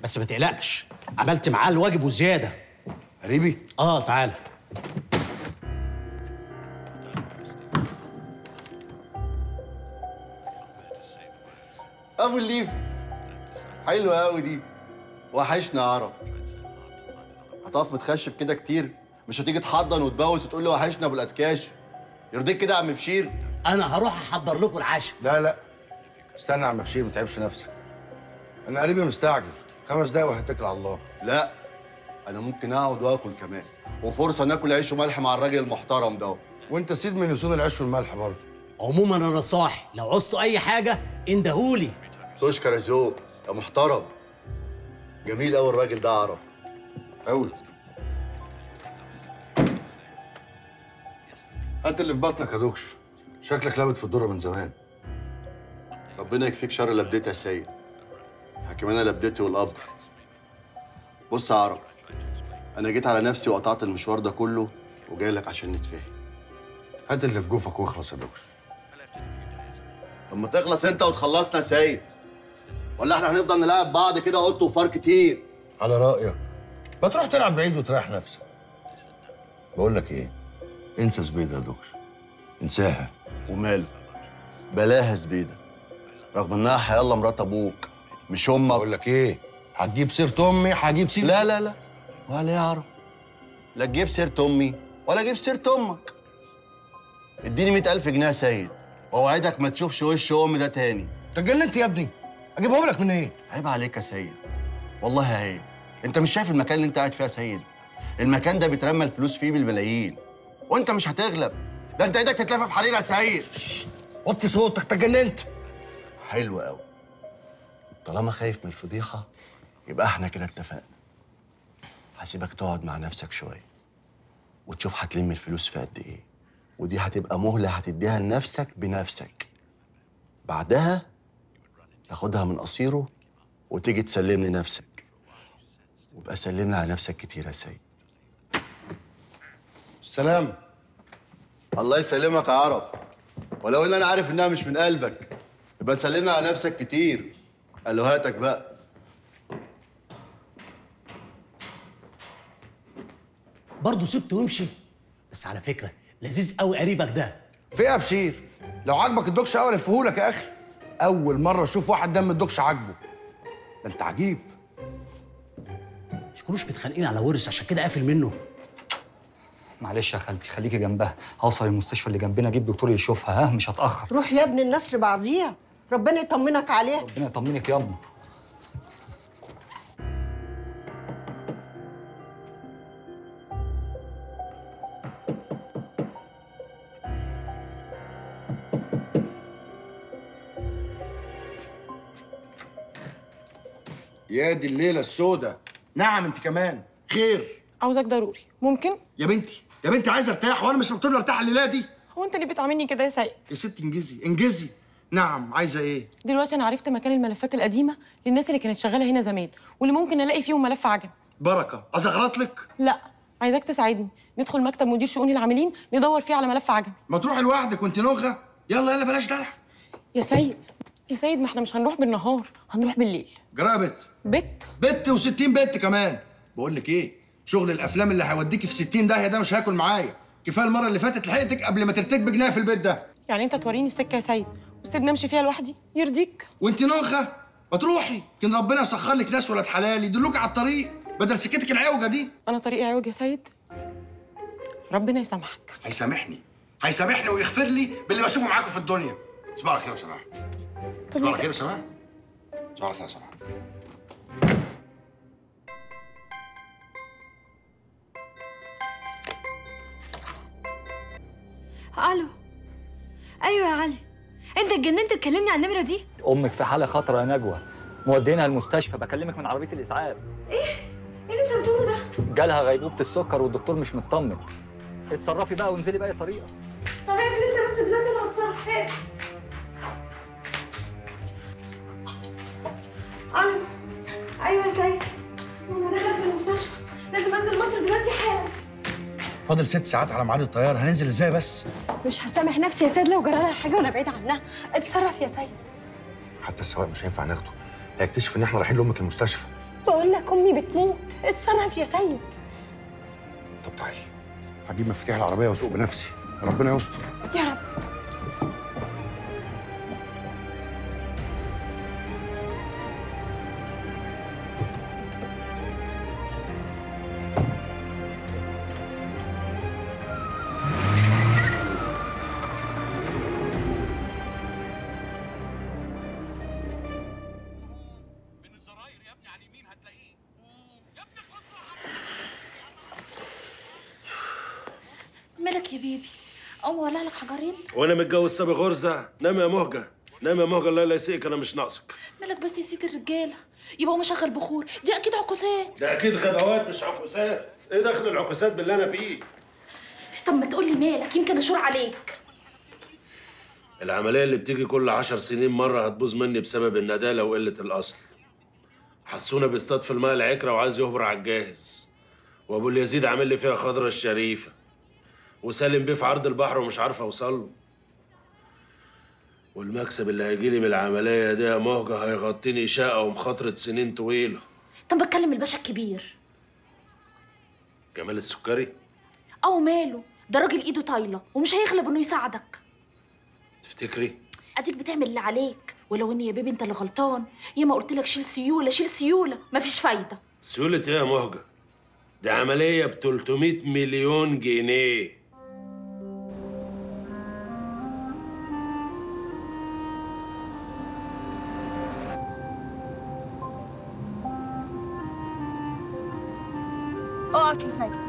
بس ما تقلقش، عملت معاه الواجب وزياده. قريبي؟ تعالى. ابو الليف، حلوه قوي دي، وحشنا يا عرب. هتقف متخشب كده كتير؟ مش هتيجي تحضن وتبوس وتقول لي وحشنا ابو الاتكاش؟ يرضيك كده يا عم بشير؟ انا هروح احضر لكم العشاء. لا استنى يا عم بشير، ما تعبش نفسك. انا قريبي مستعجل، 5 دقايق وهتكل على الله. لا، انا ممكن اقعد واكل كمان، وفرصه ناكل عيش وملح مع الراجل المحترم ده. وانت سيد من يصون العيش والملح برضه. عموما انا صاحي، لو عوزتوا اي حاجه اندهولي. تشكر يا ذوق يا محترم. جميل قوي الراجل ده يا عرب. قوي. هات اللي في بطنك يا دوكش، شكلك لابت في الدره من زمان. ربنا يكفيك شر لبدتي يا سيد. كمان لبدتي والقبر. بص يا عرب، انا جيت على نفسي وقطعت المشوار ده كله وجاي لك عشان نتفاهم. هات اللي في جوفك واخلص يا دوكش. طب ما تخلص انت وتخلصنا يا سيد، ولا احنا هنفضل نلعب بعض كده قط وفار كتير؟ على رايك، ما تروح تلعب بعيد وتريح نفسك. بقول لك ايه، انسى زبيده يا دوكش، انساها. وماله؟ بلاها زبيده، رغم انها حيالله مرات ابوك مش امك. بقول لك ايه، هتجيب سيره امي هجيب سيره. لا ولا يعرف، لا تجيب سيره امي ولا اجيب سيره امك. اديني 100,000 جنيه يا سيد، واوعدك ما تشوفش وش امي ده تاني. انت اتجننت يا ابني؟ اجيبهم لك من ايه؟ عيب عليك يا سيد، والله عيب. انت مش شايف المكان اللي انت قاعد فيه يا سيد؟ المكان ده بيترمى الفلوس فيه بالملايين، وانت مش هتغلب. ده انت ايدك تتلف في حرير يا سيد. وطي صوتك، اتجننت. حلو قوي، طالما خايف من الفضيحه يبقى احنا كده اتفقنا. هسيبك تقعد مع نفسك شويه وتشوف هتلم الفلوس في قد ايه، ودي هتبقى مهله هتديها لنفسك بنفسك. بعدها تاخدها من قصيره وتيجي تسلم لي نفسك، وابقى سلمنا على نفسك كتير يا سيد. السلام. الله يسلمك يا عرب، ولو ان انا عارف انها مش من قلبك، يبقى سلمنا على نفسك كتير. الوهاتك بقى. برضه سبته وامشي؟ بس على فكره لذيذ قوي قريبك ده. في ايه يا بشير؟ لو عاجبك الدوكش قوي الفهولك يا اخي. اول مره اشوف واحد دم الدوكش عاجبه. ده انت عجيب. مش كلوش متخانقين على ورث عشان كده قافل منه. معلش يا خالتي، خليكي جنبها. هوصل المستشفى اللي جنبنا اجيب دكتور يشوفها، مش هتاخر. روح يا ابن الناس لبعضيها، ربنا يطمنك عليها. ربنا يطمنك ياما. يا دي الليله السوداء. نعم انت كمان خير؟ عاوزك ضروري، ممكن؟ يا بنتي عايز ارتاح، وانا مش مكتوب لي ارتاح الليله دي. هو انت ليه بتعاملني كده يا سيد؟ يا ستي انجزي. نعم عايزه ايه؟ دلوقتي انا عرفت مكان الملفات القديمه للناس اللي كانت شغاله هنا زمان، واللي ممكن الاقي فيهم ملف عجم. بركه ازغرط لك؟ لا، عايزاك تساعدني. ندخل مكتب مدير شؤون العاملين ندور فيه على ملف عجم. ما تروحي لوحدك وانت نوخه. يلا بلاش دلع. يا سيد ما احنا مش هنروح بالنهار، هنروح بالليل. جرى بت و60 بت كمان. بقول لك ايه، شغل الافلام اللي هيوديكي في 60 داهيه ده مش هاكل معايا. كفايه المره اللي فاتت لحقتك قبل ما ترتكب جنايه في البيت ده. يعني انت توريني السكه يا سيد وتسيبني امشي فيها لوحدي؟ يرضيك؟ وانت نوخه ما تروحي، يمكن ربنا يسخر لك ناس ولاد حلال يدلوك على الطريق بدل سكتك العوجه دي. انا طريقي عوج يا سيد؟ ربنا يسامحك. هيسامحني ويغفر لي باللي بشوفه معاكم في الدنيا. صباح الخير يا سماح. صباح الخير يا سماح. صباح الخير يا سماح. الو. ايوه يا علي، انت اتجننت تكلمني على النمره دي؟ امك في حاله خطره يا نجوى، مودينها المستشفى. بكلمك من عربيه الاسعاف. ايه اللي انت بتقوله ده؟ جالها غيبوبه السكر والدكتور مش مطمن. اتصرفي بقى وانزلي باي طريقه. طب اقفل انت بس دلوقتي انا هتصرف. اقفل. الو. ايوه يا سيد، ماما دخلت في المستشفى، لازم انزل مصر دلوقتي حالا. فاضل 6 ساعات على ميعاد الطياره، هننزل ازاي بس؟ مش هسامح نفسي يا سيد لو جرى لها حاجه وانا بعيده عنها. اتصرف يا سيد. حتى السواق مش هينفع ناخده، هيكتشف ان احنا رايحين لامك المستشفى. بقول لك امي بتموت، اتصرف يا سيد. طب تعالي هجيب مفاتيح العربيه واسوق بنفسي، ربنا يستر. يا رب. مالك يا بيبي؟ قوم ولع لك حجرين. وانا متجوز سابي غرزه؟ نام يا مهجه، نام يا مهجه، الله لا يسيئك، انا مش ناقصك. مالك بس يا سيدي الرجاله؟ يبقى هو مشغل بخور، دي اكيد عكوسات. ده اكيد غباوات مش عكوسات. ايه دخل العكوسات باللي انا فيه؟ طب ما تقول لي مالك، يمكن اشور عليك. العمليه اللي بتيجي كل 10 سنين مره هتبوظ مني بسبب الندالة وقله الاصل. حسونا بيصطاد في الماء العكره وعايز يهبر على الجاهز، وابو اليزيد عامل لي فيها خضره الشريفه، وسالم بيه في عرض البحر ومش عارف اوصل له. والمكسب اللي هيجيلي من العمليه دي يا مهجه هيغطيني شقه ومخاطره سنين طويله. طب بتكلم الباشا الكبير جمال السكري. او ماله، ده راجل ايده طايله ومش هيغلب انه يساعدك. تفتكري؟ اديك بتعمل اللي عليك، ولو ان يا بيبي انت اللي غلطان. ياما قلت لك شيل سيوله شيل سيوله، مفيش فايده. سيوله ايه يا مهجه؟ دي عمليه ب 300 مليون جنيه. اقعد يا سيد.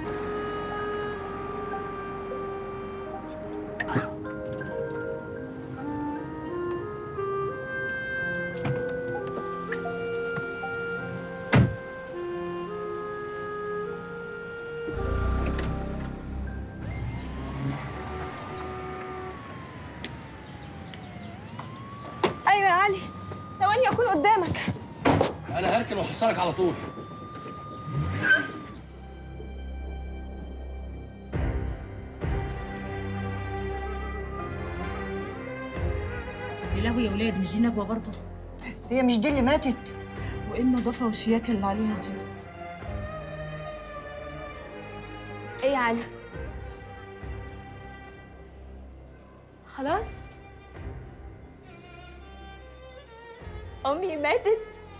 ايوه يا علي، ثواني اكون قدامك. انا هركن واحصلك على طول. يا لهوي يا ولاد، مش دي نجوى برضه؟ هي مش دي اللي ماتت؟ وايه النظافه والشياكه اللي عليها دي؟ ايه يا علي؟ خلاص؟ امي ماتت؟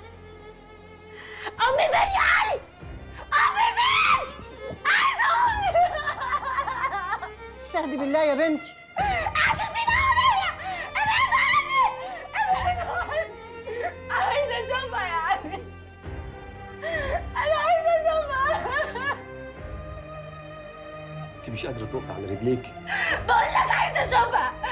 امي فين يا علي؟ امي فين؟ عايزه امي. استهدي بالله يا بنتي. اعتزيني امي، ابعد عني، ابعد عني. عايزه اشوفها يا علي، انا عايزه اشوفها. انت مش قادره تقفي على رجليك. بقول لك عايزه اشوفها.